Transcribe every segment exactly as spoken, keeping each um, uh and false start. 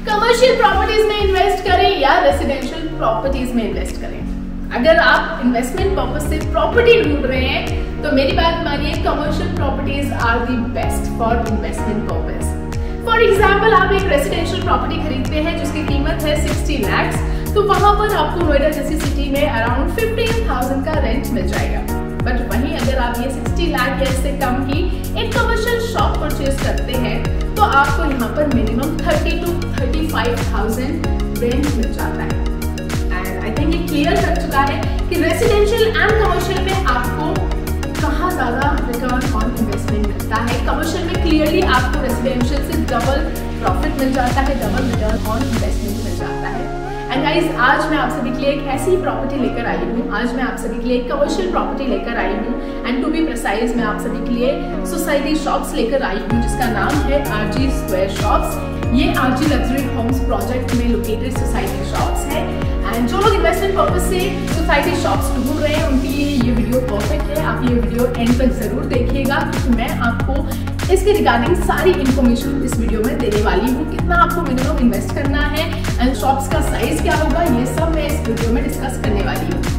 Commercial properties में invest करें या रेसिडेंशियल प्रॉपर्टीज में इन्वेस्ट करें। अगर आप इन्वेस्टमेंट पर्पस से प्रॉपर्टी ढूंढ रहे हैं तो मेरी बात मानिए, commercial properties are the best for investment purpose. For example, आप एक रेसिडेंशियल प्रॉपर्टी खरीदते हैं जिसकी कीमत है साठ लाख, तो वहां पर आपको नोएडा जैसी सिटी में अराउंड पंद्रह हज़ार का रेंट मिल जाएगा। बट वहीं अगर आप ये साठ लाख या इससे कम की एक कमर्शियल शॉप परचेज करते हैं तो आपको यहाँ पर मिनिमम तीस टू पैंतीस हज़ार रेंट मिल जाता है। एंड आई थिंक ये क्लियर कर चुका है कि रेसिडेंशियल एंड कमर्शियल में आपको कहाँ ज्यादा रिटर्न ऑन इन्वेस्टमेंट मिलता है। कमर्शियल में क्लियरली आपको रेसिडेंशियल से डबल प्रॉफिट मिल जाता है, डबल रिटर्न ऑन इन्वेस्टमेंट मिल जाता है। एंड गाइस, आज मैं आप सभी के लिए एक ऐसी प्रॉपर्टी लेकर आई हूँ। आज मैं आप सभी के लिए एक कमर्शियल प्रॉपर्टी लेकर आई हूँ एंड टू बी प्रिसाइज मैं आप सभी के लिए सोसाइटी शॉप्स लेकर आई हूँ जिसका नाम है आरजी स्क्वायर शॉप्स। ये आरजी लग्जरी होम्स प्रोजेक्ट में लोकेटेड सोसाइटी शॉप्स है। एंड जो लोग इन्वेस्टमेंट पर्पस से सोसाइटी शॉप्स ढूंढ रहे हैं उनके लिए ये वीडियो परफेक्ट है। आप ये वीडियो एंड तक जरूर देखिएगा क्योंकि मैं आपको इसके रिगार्डिंग सारी इन्फॉर्मेशन इस वीडियो में देने वाली हूँ। कितना आपको मिनिमम इन्वेस्ट करना है एंड शॉप्स का साइज क्या होगा, ये सब मैं इस वीडियो में डिस्कस करने वाली हूँ।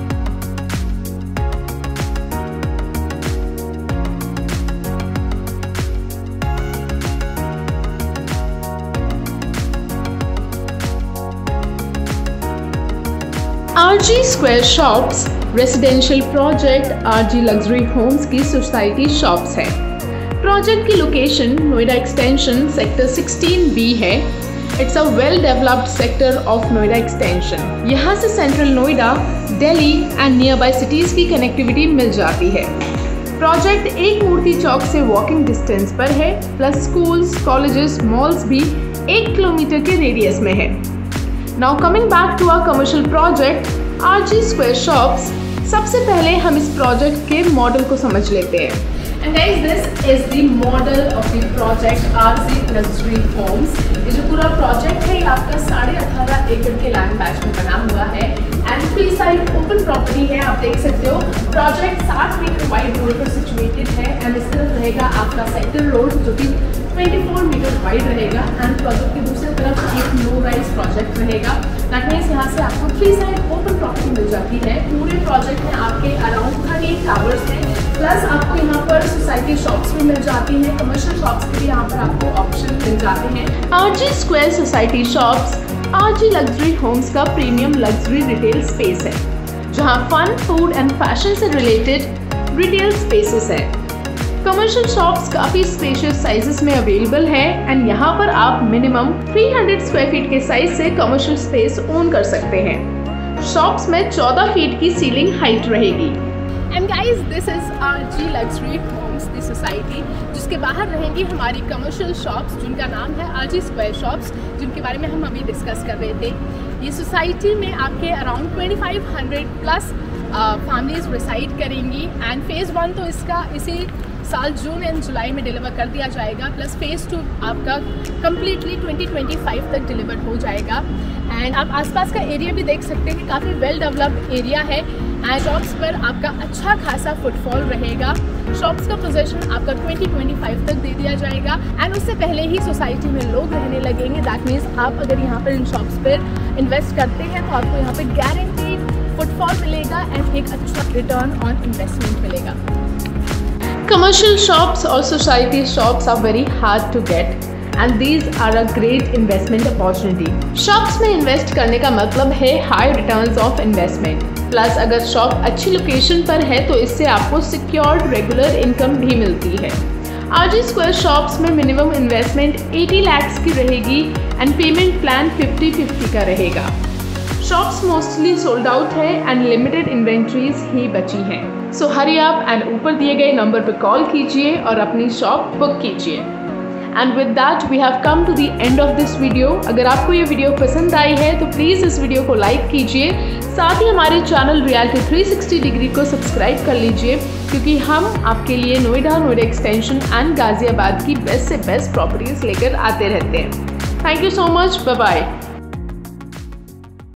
RG square shops residential project RG luxury homes की सोसाइटी शॉप्स है। प्रोजेक्ट की लोकेशन नोएडा एक्सटेंशन सेक्टर सोलह बी है। It's a well developed sector of Noida extension. यहाँ से central Noida, Delhi and nearby cities की कनेक्टिविटी मिल जाती है। प्रोजेक्ट एक मूर्ति चौक से वॉकिंग डिस्टेंस पर है, प्लस स्कूल्स, कॉलेजेस, मॉल्स भी एक किलोमीटर के रेडियस में है। Now coming back to our commercial project RG square shops, सबसे पहले हम इस प्रोजेक्ट के मॉडल को समझ लेते हैं। And guys, this is the model of the project R Z Luxury Homes। ये जो पूरा प्रोजेक्ट है ये आपका साढ़े अठारह एकड़ के लैंड बैच में बना हुआ है and free side open property है। आप देख सकते हो प्रोजेक्ट साठ मीटर वाइड रोड पर सिचुएटेड है एंड इस तरफ रहेगा आपका सेक्टर रोड जो कि चौबीस मीटर वाइड रहेगा एंड प्रोजेक्ट की दूसरी तरफ एक लो राइज प्रोजेक्ट रहेगा। दैट मीन्स यहाँ से आपको फ्री साइड ओपन प्रॉपर्टी मिल जाती है। पूरे प्रोजेक्ट में आपके अराउंड थर्टी टावर्स हैं, प्लस आपको यहाँ पर सोसाइटी शॉप्स भी मिल जाती हैं, कमर्शियल शॉप्स के भी यहाँ पर आपको ऑप्शन मिल जाते हैं। RG square society shops RG luxury homes का प्रीमियम लग्जरी रिटेल स्पेस है जहाँ फन, फूड एंड फैशन से रिलेटेड रिटेल स्पेसेस है। कमर्शियल शॉप्स काफी स्पेशियस साइजेस में अवेलेबल है एंड यहाँ पर आप मिनिमम तीन सौ स्क्वायर फीट के साइज से कमर्शियल स्पेस ओन कर सकते हैं। शॉप्स में चौदह फीट की सीलिंग हाइट रहेगी। And guys, this is RG luxury homes the society जिसके बाहर रहेंगी हमारी कमर्शियल शॉप्स जिनका नाम है आरजी स्क्वायर शॉप्स, जिनके बारे में हम अभी डिस्कस कर रहे थे। ये सोसाइटी में आपके अराउंड पच्चीस सौ प्लस फैमिलीज रिसाइड करेंगी एंड फेज़ वन तो इसका इसी साल जून एंड जुलाई में डिलीवर कर दिया जाएगा, प्लस फेज़ टू आपका कम्प्लीटली ट्वेंटी ट्वेंटी फाइव तक डिलीवर हो जाएगा। एंड आप आसपास का एरिया भी देख सकते हैं कि काफ़ी वेल डेवलप्ड एरिया है एंड शॉप्स पर आपका अच्छा खासा फुटफॉल रहेगा। शॉप्स का पोजीशन आपका ट्वेंटी ट्वेंटी फाइव तक दे दिया जाएगा एंड उससे पहले ही सोसाइटी में लोग रहने लगेंगे। दैट मीन्स आप अगर यहाँ पर इन शॉप्स पर इन्वेस्ट करते हैं तो आपको यहाँ पर गारंटीड फुटफॉल मिलेगा एंड एक अच्छा रिटर्न ऑन इन्वेस्टमेंट मिलेगा। Commercial shops or society shops are very hard to get and these are a great investment opportunity. Shops में invest करने का मतलब है high returns of investment. Plus अगर shop अच्छी location पर है तो इससे आपको secured regular income भी मिलती है। आरजी स्क्वायर शॉप्स में मिनिमम इन्वेस्टमेंट अस्सी लाख की रहेगी and payment plan fifty fifty का रहेगा। शॉप्स मोस्टली सोल्ड आउट है एंड लिमिटेड इन्वेंट्रीज ही बची हैं। सो हरी अप एंड ऊपर दिए गए नंबर पर कॉल कीजिए और अपनी शॉप बुक कीजिए। And with that we have come to the end of this video. अगर आपको ये वीडियो पसंद आई है तो प्लीज़ इस वीडियो को लाइक कीजिए, साथ ही हमारे channel reality three sixty degree को सब्सक्राइब कर लीजिए क्योंकि हम आपके लिए नोएडा, नोएडा एक्सटेंशन एंड गाजियाबाद की बेस्ट से बेस्ट प्रॉपर्टीज लेकर आते रहते हैं। Thank you so much, bye bye.